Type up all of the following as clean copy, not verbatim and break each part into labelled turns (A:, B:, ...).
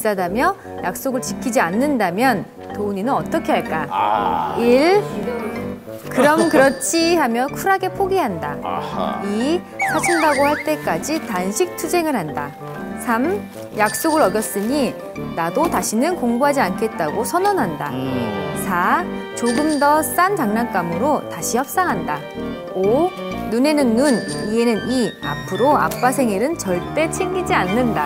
A: 비싸다며 약속을 지키지 않는다면 도훈이는 어떻게 할까? 1. 그럼 그렇지 하며 쿨하게 포기한다. 2. 사준다고 할 때까지 단식 투쟁을 한다. 3. 약속을 어겼으니 나도 다시는 공부하지 않겠다고 선언한다. 4. 조금 더 싼 장난감으로 다시 협상한다. 5. 눈에는 눈, 이에는 이. 앞으로 아빠 생일은 절대 챙기지 않는다.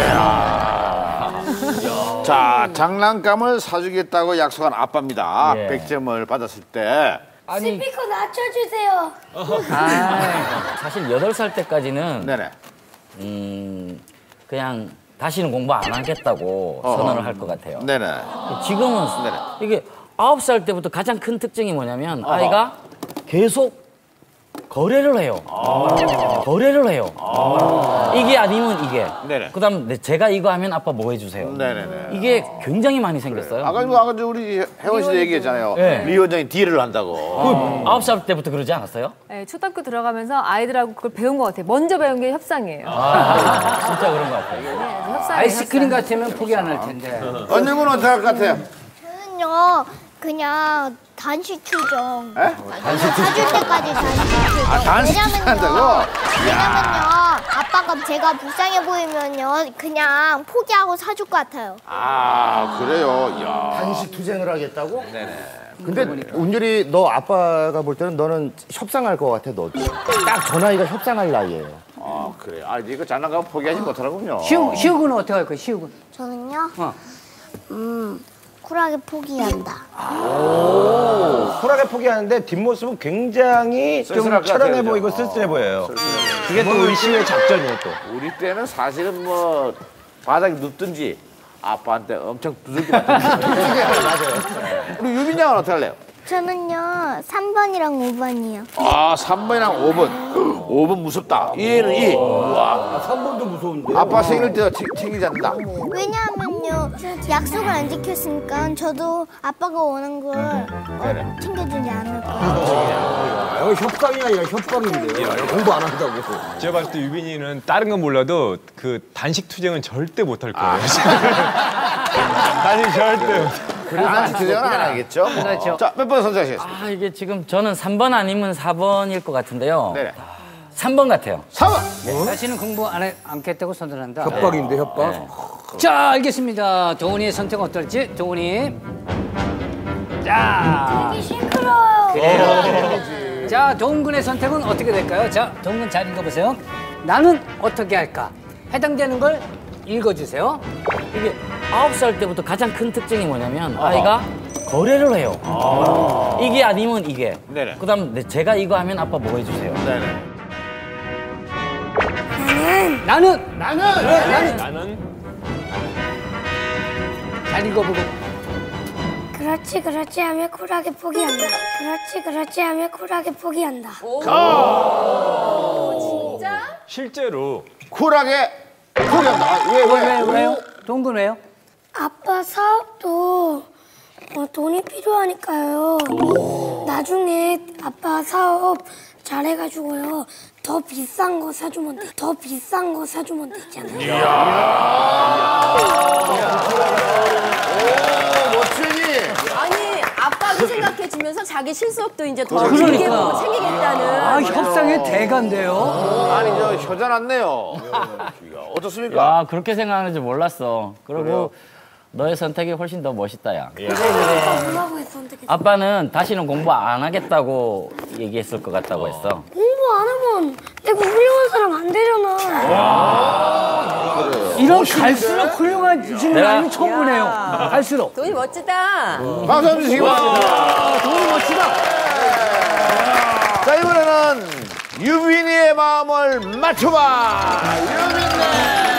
B: 자, 장난감을 사주겠다고 약속한 아빠입니다.
C: 예.
B: 100점을 받았을 때.
D: 아니, 스피커 낮춰주세요.
C: 사실 8살 때까지는
B: 네네.
C: 그냥 다시는 공부 안 하겠다고 선언을 할 것 같아요.
B: 네네.
C: 지금은
B: 네네.
C: 이게 9살 때부터 가장 큰 특징이 뭐냐면 아이가 계속 거래를 해요. 거래를 해요. 이게 아니면 이게.
B: 네네.
C: 그다음 제가 이거 하면 아빠 뭐 해주세요.
B: 네네네.
C: 이게 굉장히 많이 생겼어요.
B: 아까 우리 혜원 씨도 얘기했잖아요.
C: 네.
B: 리 원장이 딜을 한다고.
C: 9살 때부터 그러지 않았어요?
A: 네, 초등학교 들어가면서 아이들하고 그걸 배운 것 같아요. 먼저 배운 게 협상이에요.
C: 진짜 그런 것 같아요.
A: 네, 협상이에요,
E: 아이스크림
A: 협상.
E: 같으면 포기 안 할 텐데.
B: 언니는 어떻게 할 것 같아요?
D: 저는요, 그냥 단식 투정. 사줄 때까지 단식 투정.
B: 단식 한다고?
D: 왜냐면요, 아빠가 제가 불쌍해 보이면요, 그냥 포기하고 사줄 것 같아요.
B: 아, 그래요? 이야.
F: 단식 투쟁을 하겠다고?
B: 네네.
F: 근데 운율이 너 아빠가 볼 때는 너는 협상할 것 같아, 너도. 딱 저 나이가 협상할 나이예요.
B: 아, 그래. 아, 이거 장난감 포기하지 못하는군요.
E: 시우군은 어떻게 할 거야, 시우군?
D: 저는요, 쿨하게 포기한다.
G: 쿨하게 포기하는데 뒷모습은 굉장히 좀
B: 쓸쓸할 것
G: 철연해
B: 같아요,
G: 보이고
B: 그죠?
G: 쓸쓸해 보여요. 그게 또 의심의 작전이에요, 또.
B: 우리 때는 사실은 뭐 바닥에 눕든지 아빠한테 엄청 두들기 맞든지. 맞아요. 우리 유빈 양은 어떻게 할래요?
D: 저는요, 3번이랑 5번이요.
B: 아, 3번이랑 5번. 5번 무섭다. 2에는 2. 우와.
F: 3번도 무서운데.
B: 아빠 생일 때 챙기지 않는다.
D: 왜냐하면요, 약속을 안 지켰으니까 저도 아빠가 원한 걸 챙겨주지 않을 거예요.
F: 협상이 아니라 협박인데요. 공부 안 한다고.
H: 제가 봤을 때 유빈이는 다른 건 몰라도 그 단식 투쟁은 절대 못 할 거예요. 단식 절대 못.
B: 단식 투쟁은 안 하겠죠?
E: 그렇죠.
B: 자, 몇 번 선택하시겠습니다.
C: 아, 이게 지금 저는 3번 아니면 4번일 것 같은데요.
B: 네네.
C: 3번 같아요.
B: 3번!
E: 다시는 공부 안 않겠다고 선언한다.
F: 협박인데, 협박.
C: 네.
E: 자, 알겠습니다. 동훈이의 선택은 어떨지. 동훈이. 자.
D: 시끄러워요.
E: 자, 동훈군의 선택은 어떻게 될까요? 자, 동훈 잘 읽어보세요. 나는 어떻게 할까? 해당되는 걸 읽어주세요.
C: 이게 9살 때부터 가장 큰 특징이 뭐냐면 아이가 거래를 해요. 이게 아니면 이게.
B: 네네.
C: 그다음 제가 이거 하면 아빠 뭐 해주세요.
B: 네네.
E: 나는 잘 읽어보고.
D: 그렇지 하며 쿨하게 포기한다. 그렇지 하며 쿨하게 포기한다.
H: 실제로
B: 쿨하게 포기한다.
E: 왜요? 동군 왜요?
D: 아빠 사업도 돈이 필요하니까요. 나중에 아빠 사업 잘해가지고요. 더 비싼 거 사주면 돼. 더 비싼 거 사주면 되잖아요.
B: 멋지니?
I: 아니 아빠도 생각해주면서 자기 실수업도 이제 더
E: 그러니까.
I: 길게 보고 챙기겠다는.
E: 아, 협상의 대가인데요.
B: 아니, 저 효자 났네요. 어떻습니까?
C: 야, 그렇게 생각하는 줄 몰랐어. 그리고 너의 선택이 훨씬 더 멋있다, 야.
D: 뭐라고 해서 선택했어?
C: 아빠는 다시는 공부 안 하겠다고 얘기했을 것 같다고 했어.
D: 공부 안 하면 내가 훌륭한 사람 안 되잖아.
E: 이런 갈수록 훌륭한 질문이 처음 보네요. 갈수록.
I: 돈이 멋지다.
B: 박수 한번 주시기 바랍니다.
E: 동훈이 멋지다.
B: 자, 이번에는 유빈이의 마음을 맞춰봐. 유빈네.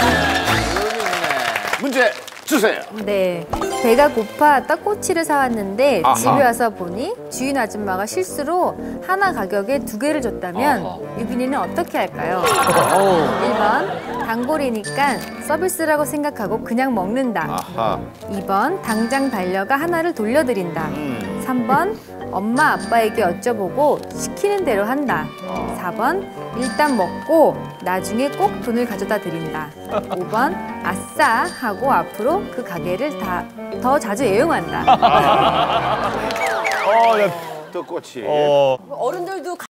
B: 문제 주세요.
A: 네. 배가 고파 떡꼬치를 사왔는데
B: 아하.
A: 집에 와서 보니 주인 아줌마가 실수로 하나 가격에 2개를 줬다면 유빈이는 어떻게 할까요? 1번 단골이니까 서비스라고 생각하고 그냥 먹는다.
B: 아하.
A: 2번 당장 달려가 하나를 돌려드린다. 3번 엄마 아빠에게 여쭤보고 시키는 대로 한다. 4번 일단 먹고 나중에 꼭 돈을 가져다 드린다. 5번 아싸 하고 앞으로 그 가게를 더 자주 애용한다.
B: 떡꼬치.
I: 어른들도